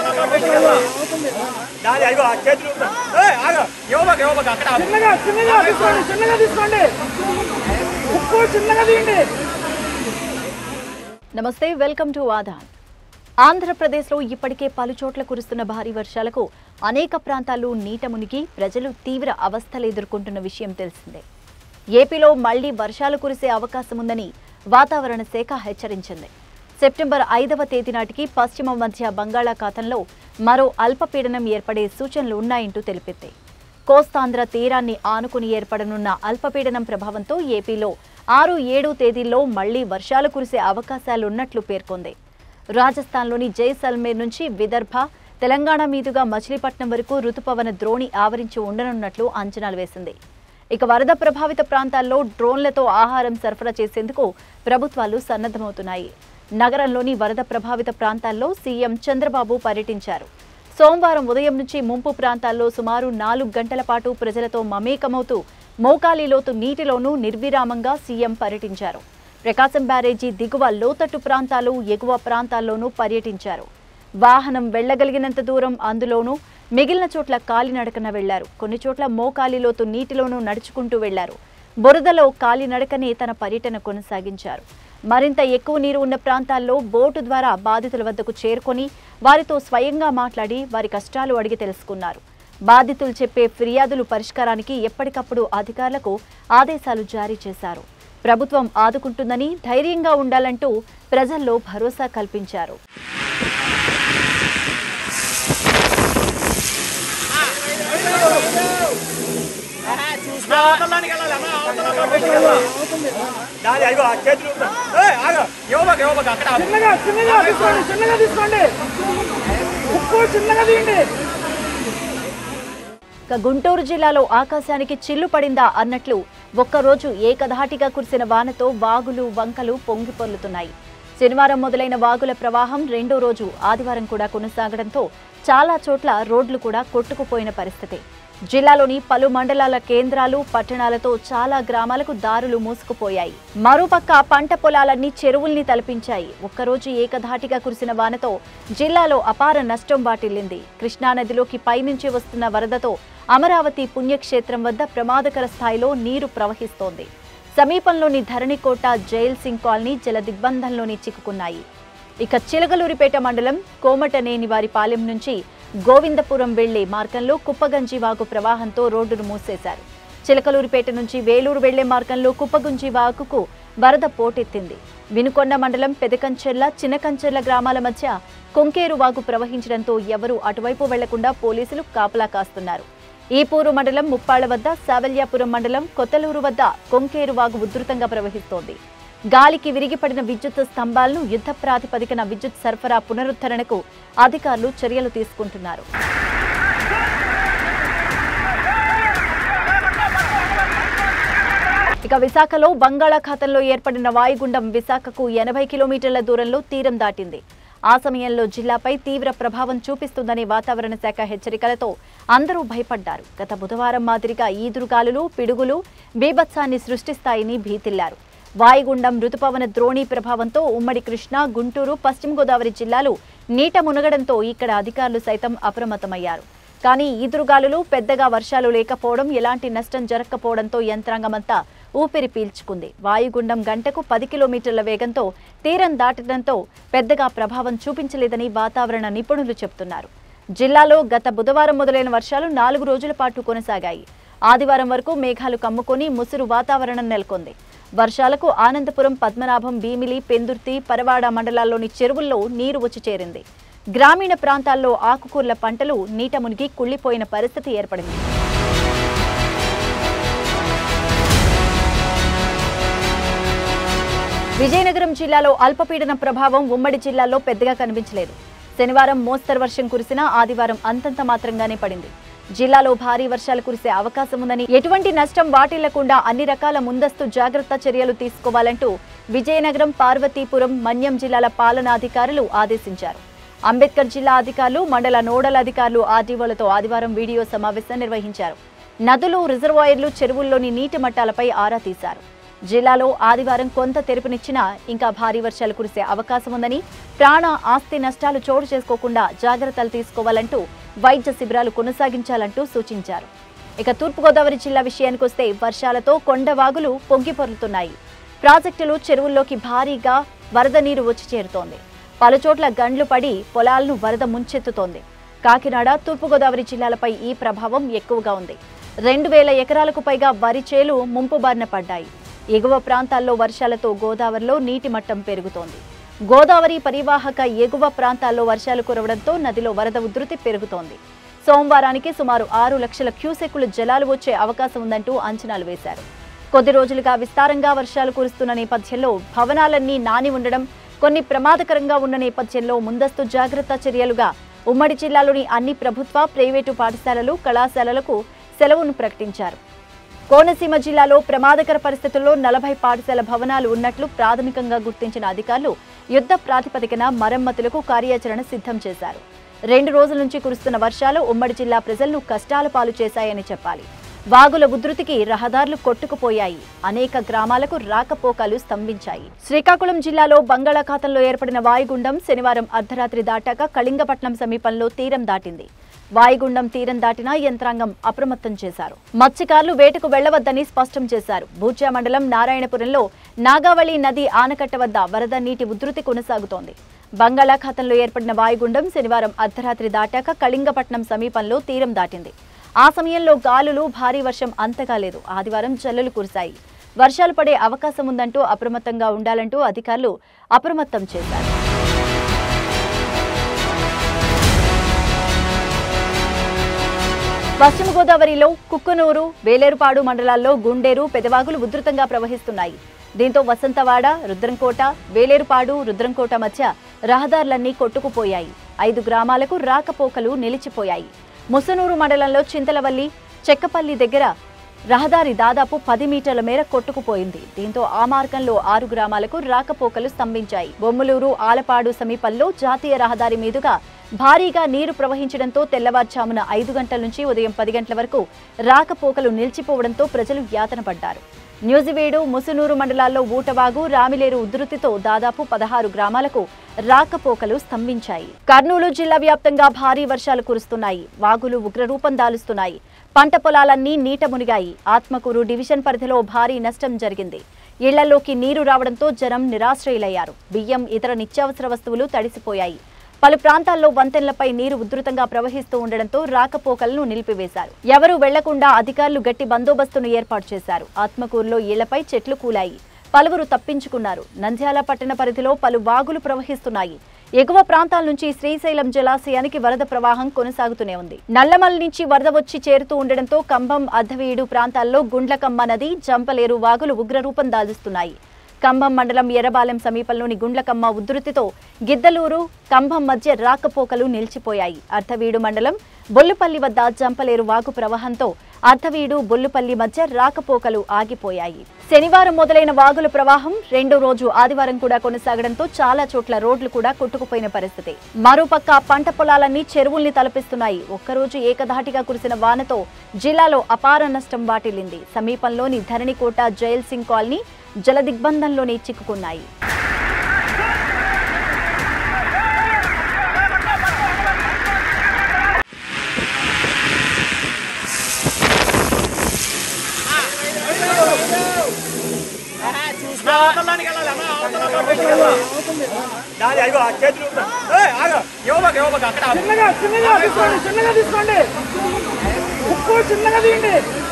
నమస్తే, welcome to Aadan. ఆంధ్రప్రదేశ్లో ఇప్పటికే పలుచోట్ల కురుస్తున్న భారీ వర్షాలకు అనేక ప్రాంతాలు నీట మునిగి ప్రజలు తీవ్ర అవస్థలు ఎదుర్కొంటున్న విషయం తెలిసిందే. ఏపీలో మళ్లీ వర్షాలు కురిసే అవకాశం ఉందని వాతావరణ శాఖ హెచ్చరించింది. సెప్టెంబర్ 5వ తేదీ నాటికి పశ్చిమ మధ్య బంగాళాఖాతంలో మరో అల్పపీడనం ఏర్పడే సూచనలు ఉన్నాయంటూ తెలిపింది. కోస్తాంధ్ర తీరాన్ని ఆనుకుని ఏర్పడనున్న అల్పపీడనం ప్రభావంతో ఏపీలో 6, 7 తేదీల్లో మళ్లీ వర్షాలు కురిసే అవకాశాలున్నట్లు పేర్కొంది. రాజస్థాన్లోని జైసల్మేర్ నుంచి విదర్భ, తెలంగాణ మీదుగా మచిలీపట్నం వరకు రుతుపవన ద్రోణి ఆవరించి ఉండనున్నట్లు అంచనాలు వేసింది. ఇక వరద ప్రభావిత ప్రాంతాల్లో డ్రోన్లతో ఆహారం సరఫరా చేసేందుకు ప్రభుత్వాలు సన్నద్ధమవుతున్నాయి. నగరంలోని వరద ప్రభావిత ప్రాంతాల్లో సీఎం చంద్రబాబు పర్యటించారు. సోమవారం ఉదయం నుంచి ముంపు ప్రాంతాల్లో సుమారు 4 గంటల పాటు ప్రజలతో మమేకమవుతూ మోకాలిలోతు నీటిలోనూ నిర్విరామంగా సీఎం పర్యటించారు. ప్రకాశం బ్యారేజీ దిగువ లోతట్టు ప్రాంతాలు, ఎగువ ప్రాంతాల్లోనూ పర్యటించారు. వాహనం వెళ్లగలిగినంత దూరం అందులోనూ, మిగిలిన చోట్ల కాలినడకన వెళ్లారు. కొన్ని చోట్ల మోకాలిలోతు నీటిలోనూ నడుచుకుంటూ వెళ్లారు. బురదలో కాలినడకనే తన పర్యటన కొనసాగించారు. మరింత ఎక్కువ నీరు ఉన్న ప్రాంతాల్లో బోటు ద్వారా బాధితుల వద్దకు చేరుకొని వారితో స్వయంగా మాట్లాడి వారి కష్టాలు అడిగి తెలుసుకున్నారు. బాధితులు చెప్పే ఫిర్యాదులు పరిష్కారానికి ఎప్పటికప్పుడు అధికారులకు ఆదేశాలు జారీ చేశారు. ప్రభుత్వం ఆదుకుంటుందని, ధైర్యంగా ఉండాలంటూ ప్రజల్లో భరోసా కల్పించారు. గుంటూరు జిల్లాలో ఆకాశానికి చిల్లు పడిందా అన్నట్లు ఒక్కరోజు ఏకధాటిగా కురిసిన వానతో వాగులు, వంకలు పొంగి పొర్లుతున్నాయి. శనివారం మొదలైన వాగుల ప్రవాహం రెండో రోజు ఆదివారం కూడా కొనసాగడంతో చాలా చోట్ల రోడ్లు కూడా కొట్టుకుపోయిన పరిస్థితి. జిల్లాలోని పలు మండలాల కేంద్రాలు, పట్టణాలతో చాలా గ్రామాలకు దారులు మూసుకుపోయాయి. మరోపక్క పంట పొలాలన్నీ చెరువుల్ని తలపించాయి. ఒక్కరోజు ఏకధాటిగా కురిసిన వానతో జిల్లాలో అపార నష్టం వాటిల్లింది. కృష్ణానదిలోకి పైనుంచి వస్తున్న వరదతో అమరావతి పుణ్యక్షేత్రం వద్ద ప్రమాదకర స్థాయిలో నీరు ప్రవహిస్తోంది. సమీపంలోని ధరణికోట, జైల్ సింగ్ కాలనీ జల దిగ్బంధంలోని చిక్కుకున్నాయి. ఇక చిలకలూరిపేట మండలం కోమటనేనివారిపాలెం నుంచి గోవిందపురం వెళ్లే మార్గంలో కుప్పగంజి వాగు ప్రవాహంతో రోడ్డును మూసేశారు. చిలకలూరిపేట నుంచి వేలూరు వెళ్లే మార్గంలో కుప్పగుంజి వాగుకు వరద పోటెత్తింది. వినుకొండ మండలం పెదకంచెర్ల, చిన్నకంచెర్ల గ్రామాల మధ్య కొంకేరు వాగు ప్రవహించడంతో ఎవరూ అటువైపు వెళ్లకుండా పోలీసులు కాపలా కాస్తున్నారు. ఈపూరు మండలం ముప్పాళ్ల వద్ద, సావల్యాపురం మండలం కొత్తలూరు వద్ద కొంకేరు వాగు ఉధృతంగా ప్రవహిస్తోంది. గాలికి విరిగిపడిన విద్యుత్ స్తంభాలను యుద్ధ ప్రాతిపదికన విద్యుత్ సరఫరా పునరుద్ధరణకు అధికారులు చర్యలు తీసుకుంటున్నారు. ఇక విశాఖలో బంగాళాఖాతంలో ఏర్పడిన వాయుగుండం విశాఖకు 80 కిలోమీటర్ల దూరంలో తీరం దాటింది. ఆ సమయంలో జిల్లాపై తీవ్ర ప్రభావం చూపిస్తుందనే వాతావరణ శాఖ హెచ్చరికలతో అందరూ భయపడ్డారు. గత బుధవారం మాదిరిగా ఈదురుగాలులు, పిడుగులు బీభత్సాన్ని సృష్టిస్తాయని భీతిల్లారు. వాయుగుండం రుతుపవన ద్రోణి ప్రభావంతో ఉమ్మడి కృష్ణా, గుంటూరు, పశ్చిమ గోదావరి జిల్లాలు నీట మునగడంతో ఇక్కడ అధికారులు సైతం అప్రమత్తమయ్యారు. కానీ ఈదురుగాలులు, పెద్దగా వర్షాలు లేకపోవడం, ఎలాంటి నష్టం జరగకపోవడంతో యంత్రాంగమంతా ఊపిరి పీల్చుకుంది. వాయుగుండం గంటకు 10 కిలోమీటర్ల వేగంతో తీరం దాటడంతో పెద్దగా ప్రభావం చూపించలేదని వాతావరణ నిపుణులు చెబుతున్నారు. జిల్లాలో గత బుధవారం మొదలైన వర్షాలు 4 రోజుల పాటు కొనసాగాయి. ఆదివారం వరకు మేఘాలు కమ్ముకొని ముసురు వాతావరణం నెలకొంది. వర్షాలకు ఆనందపురం, పద్మనాభం, భీమిలి, పెందుర్తి, పరవాడ మండలాల్లోని చెరువుల్లో నీరు వచ్చి చేరింది. గ్రామీణ ప్రాంతాల్లో ఆకుకూరల పంటలు నీట మునిగి కుళ్లిపోయిన పరిస్థితి ఏర్పడింది. విజయనగరం జిల్లాలో అల్పపీడన ప్రభావం ఉమ్మడి జిల్లాలో పెద్దగా కనిపించలేదు. శనివారం మోస్తరు వర్షం కురిసినా ఆదివారం అంతంత మాత్రంగానే పడింది. జిల్లాలో భారీ వర్షాలు కురిసే అవకాశం ఉందని, ఎటువంటి నష్టం వాటిల్లకుండా అన్ని రకాల ముందస్తు జాగ్రత్త చర్యలు తీసుకోవాలంటూ విజయనగరం, పార్వతీపురం, మన్యం జిల్లాల పాలనాధికారులు ఆదేశించారు. అంబేద్కర్ జిల్లా అధికారులు, మండల నోడల్ అధికారులు ఆర్డీఓలతో ఆదివారం వీడియో సమావేశం నిర్వహించారు. నదులు, రిజర్వాయర్లు, చెరువుల్లోని నీటి మట్టాలపై ఆరా తీశారు. జిల్లాలో ఆదివారం కొంత తెరుపునిచ్చినా ఇంకా భారీ వర్షాలు కురిసే అవకాశం ఉందని, ప్రాణ ఆస్తి నష్టాలు చోటు చేసుకోకుండా జాగ్రత్తలు తీసుకోవాలంటూ వైద్య శిబిరాలు కొనసాగించాలంటూ సూచించారు. ఇక తూర్పుగోదావరి జిల్లా విషయానికొస్తే వర్షాలతో కొండవాగులు పొంగిపొర్లుతున్నాయి. ప్రాజెక్టులు, చెరువుల్లోకి భారీగా వరద నీరు వచ్చి చేరుతోంది. పలుచోట్ల గండ్లు పడి పొలాలను వరద ముంచెత్తుతోంది. కాకినాడ, తూర్పుగోదావరి జిల్లాలపై ఈ ప్రభావం ఎక్కువగా ఉంది. 2000 ఎకరాలకు పైగా వరి చేలు ముంపు బారిన పడ్డాయి. ఎగువ ప్రాంతాల్లో వర్షాలతో గోదావరిలో నీటి మట్టం పెరుగుతోంది. గోదావరి పరివాహక ఎగువ ప్రాంతాల్లో వర్షాలు కురవడంతో నదిలో వరద ఉధృతి పెరుగుతోంది. సోమవారానికి సుమారు 6 లక్షల క్యూసెక్కులు జలాలు వచ్చే అవకాశం ఉందంటూ అంచనాలు వేశారు. కొద్ది రోజులుగా విస్తారంగా వర్షాలు కురుస్తున్న నేపథ్యంలో భవనాలన్నీ నాని ఉండడం, కొన్ని ప్రమాదకరంగా ఉన్న నేపథ్యంలో ముందస్తు జాగ్రత్త చర్యలుగా ఉమ్మడి జిల్లాలోని అన్ని ప్రభుత్వ, ప్రైవేటు పాఠశాలలు, కళాశాలలకు సెలవును ప్రకటించారు. కోనసీమ జిల్లాలో ప్రమాదకర పరిస్థితుల్లో 40 పాఠశాల భవనాలు ఉన్నట్లు ప్రాథమికంగా గుర్తించిన అధికారులు యుద్ధ ప్రాతిపదికన మరమ్మతులకు కార్యాచరణ సిద్ధం చేశారు. 2 రోజుల నుంచి కురుస్తున్న వర్షాలు ఉమ్మడి జిల్లా ప్రజలను కష్టాల పాలు చేశాయని చెప్పాలి. వాగుల ఉధృతికి రహదారులు కొట్టుకుపోయాయి. అనేక గ్రామాలకు రాకపోకలు స్తంభించాయి. శ్రీకాకుళం జిల్లాలో బంగాళాఖాతంలో ఏర్పడిన వాయుగుండం శనివారం అర్ధరాత్రి దాటాక కళింగపట్నం సమీపంలో తీరం దాటింది. వాయుగుండం తీరం దాటినా యంత్రాంగం అప్రమత్తం చేశారు. మత్స్యకారులు వేటకు వెళ్లవద్దని స్పష్టం చేశారు. బూర్జా మండలం నారాయణపురంలో నాగావళి నది ఆనకట్ట వద్ద వరద నీటి ఉధృతి కొనసాగుతోంది. బంగాళాఖాతంలో ఏర్పడిన వాయుగుండం శనివారం అర్ధరాత్రి దాటాక కళింగపట్నం సమీపంలో తీరం దాటింది. ఆ సమయంలో గాలులు, భారీ వర్షం అంతగా లేదు. ఆదివారం జల్లులు కురిశాయి. వర్షాలు పడే అవకాశం ఉందంటూ అప్రమత్తంగా ఉండాలంటూ అధికారులు అప్రమత్తం చేశారు. పశ్చిమ గోదావరిలో కుక్కునూరు, వేలేరుపాడు మండలాల్లో గుండేరు, పెదవాగులు ఉధృతంగా ప్రవహిస్తున్నాయి. దీంతో వసంతవాడ, రుద్రంకోట, వేలేరుపాడు, రుద్రంకోట మధ్య రహదారులన్నీ కొట్టుకుపోయాయి. 5 గ్రామాలకు రాకపోకలు నిలిచిపోయాయి. ముసనూరు మండలంలో చింతలవల్లి, చెక్కపల్లి దగ్గర రహదారి దాదాపు 10 మీటర్ల మేర కొట్టుకుపోయింది. దీంతో ఆ మార్గంలో 6 గ్రామాలకు రాకపోకలు స్తంభించాయి. బొమ్మలూరు, ఆలపాడు సమీపంలో జాతీయ రహదారి మీదుగా భారీగా నీరు ప్రవహించడంతో తెల్లవారుజామున 5 గంటల నుంచి ఉదయం 10 గంటల వరకు రాకపోకలు నిలిచిపోవడంతో ప్రజలు యాతన పడ్డారు. న్యూజివేడు, ముసునూరు మండలాల్లో ఊటవాగు, రామిలేరు ఉధృతితో దాదాపు 16 గ్రామాలకు రాకపోకలు స్తంభించాయి. కర్నూలు జిల్లా వ్యాప్తంగా భారీ వర్షాలు కురుస్తున్నాయి. వాగులు ఉగ్రరూపం దాలుస్తున్నాయి. పంట పొలాలన్నీ నీట మునిగాయి. ఆత్మకూరు డివిజన్ పరిధిలో భారీ నష్టం జరిగింది. ఇళ్లలోకి నీరు రావడంతో జనం నిరాశ్రయులయ్యారు. బియ్యం, ఇతర నిత్యావసర వస్తువులు తడిసిపోయాయి. పలు ప్రాంతాల్లో వంతెనలపై నీరు ఉధృతంగా ప్రవహిస్తూ ఉండడంతో రాకపోకలను నిలిపివేశారు. ఎవరూ వెళ్లకుండా అధికారులు గట్టి బందోబస్తును ఏర్పాటు చేశారు. ఆత్మకూరులో ఇళ్లపై చెట్లు కూలాయి. పలువురు తప్పించుకున్నారు. నంద్యాల పట్టణ పరిధిలో పలు వాగులు ప్రవహిస్తున్నాయి. ఎగువ ప్రాంతాల నుంచి శ్రీశైలం జలాశయానికి వరద ప్రవాహం కొనసాగుతూనే ఉంది. నల్లమల నుంచి వరద వచ్చి చేరుతూ ఉండడంతో కంభం, అద్దవీడు ప్రాంతాల్లో గుండ్లకమ్మ నది, జంపలేరు వాగులు ఉగ్రరూపం దాల్చుతున్నాయి. కంభం మండలం ఎర్రబాలెం సమీపంలోని గుండ్లకమ్మ ఉధృతితో గిద్దలూరు, కంభం మధ్య రాకపోకలు నిలిచిపోయాయి. అర్ధవీడు మండలం బొల్లుపల్లి వద్ద జంపలేరు వాగు ప్రవాహంతో అర్ధవీడు, బొల్లుపల్లి మధ్య రాకపోకలు ఆగిపోయాయి. శనివారం మొదలైన వాగుల ప్రవాహం 2వ రోజు ఆదివారం కూడా కొనసాగడంతో చాలా చోట్ల రోడ్లు కూడా కొట్టుకుపోయిన పరిస్థితి. మరోపక్క పంట పొలాలన్నీ చెరువుల్ని తలపిస్తున్నాయి. ఒక్కరోజు ఏకధాటిగా కురిసిన వానతో జిల్లాలో అపార నష్టం వాటిల్లింది. సమీపంలోని ధరణికోట, జైల్ సింగ్ కాలనీ జలదిగ్బంధంలోనే చిక్కుకున్నాయి. చిన్నగా తీసుకోండి, చిన్నగా తీయండి.